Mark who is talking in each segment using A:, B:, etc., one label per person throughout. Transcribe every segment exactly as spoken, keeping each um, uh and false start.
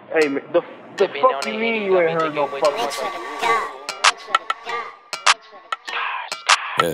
A: Hey, man, the, the fuck you mean you ain't heard no fucking
B: Yeah.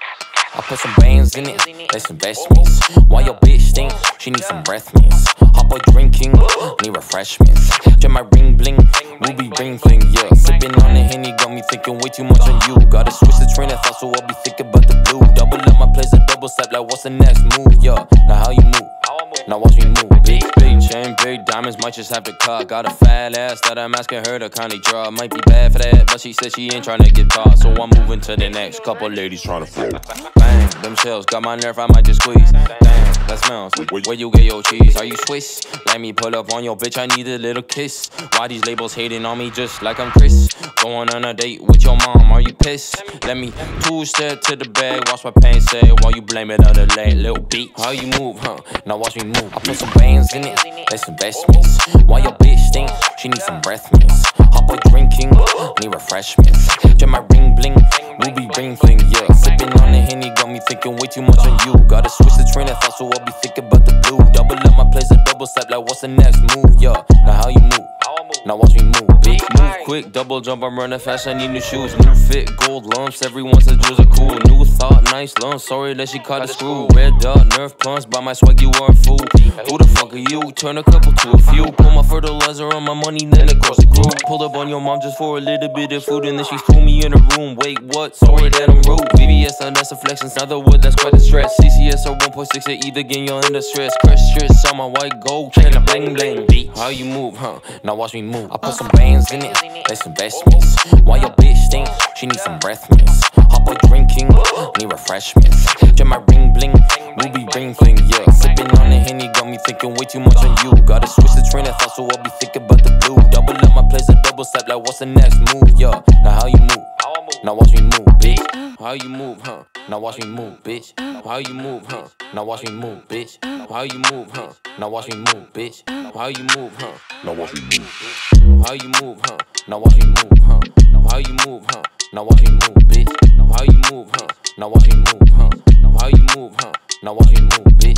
B: I put some bands in it, that's investments. Why your bitch think she needs some breath mints? Hot boy drinking, need refreshments. Check my ring bling, ruby ring fling, yeah. Sipping on the Henny, got me thinking way too much on you. Gotta switch the train of thought, so I'll be thinking about the blue. Double up my place, a double step, like what's the next move, yeah. Now how you move? Now watch me move. Big, big chain, big diamonds, might just have to cut. Got a fat ass that I'm asking her to kindly draw. Might be bad for that, but she said she ain't tryna get taught. So I'm moving to the next couple ladies tryna flow. Bang, them shells got my nerve, I might just squeeze. Damn, that smells. Where you get your cheese? Are you Swiss? Let me pull up on your bitch, I need a little kiss. Why these labels hating on me just like I'm Chris? Going on a date with your mom, are you pissed? Let me two-step to the bag, watch my pain say while you blame it on the late little beat. How you move, huh? Now watch me move. I put some bands in it, that's investments. Why your bitch think she needs some breath mints? Hot boy drinking, need refreshments. Check my ring bling, ruby ring fling, yeah. Sipping on the Henny, got me thinking way too much on you. Gotta switch the train of thought, so I'll be thinking about the blue. Double up my place, a double step, like what's the next move, yeah. Now how you move? Now watch me move, bitch. Move quick, double jump, I'm running fast, I need new shoes. New fit, gold lumps, everyone says jewels are cool. New thought, nice lumps, sorry that she caught the screw. Red dot, nerve plunge, by my swag you are a fool. Who the fuck are you? Turn a couple to a few. Pull my fertilizer on my money, then across the group. Pulled up on your mom just for a little bit of food, and then she threw me in a room. Wait, what? Sorry that I'm rude. V V S and that's a flex, and the wood, that's quite a stretch. C C S or one point six, at either game, you're in the stress. Crush strips on my white gold, chain a bling bling. How you move, huh? Now watch me move. I put some bands in it, that's investments. Why your bitch think she needs some breath mints? Hot boy drinking, need refreshments. Check my ring bling, ruby ring fling, yeah. Sipping on the Henny, got me thinking way too much on you. Gotta switch the train of thought, so I'll be thinking about the blue. Double up my place, a double step, like what's the next move, yeah. Now how you move? Now watch me move, bitch. How you move, huh? Now watch me move, bitch. How you move, huh? Now watch me move, bitch. How you move, huh? Now watch me move, bitch. How you move, huh? Now watch me move. How you move, huh? Now watch me move, huh? How you move, huh? Now watch me move, bitch. How you move, huh? Now watch me move, huh? How you move, huh? Now watch me move, bitch.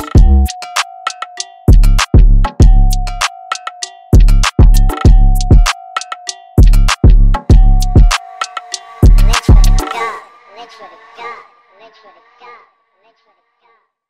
C: Let's for the God, let's for the God, let's for the God, let's for the God.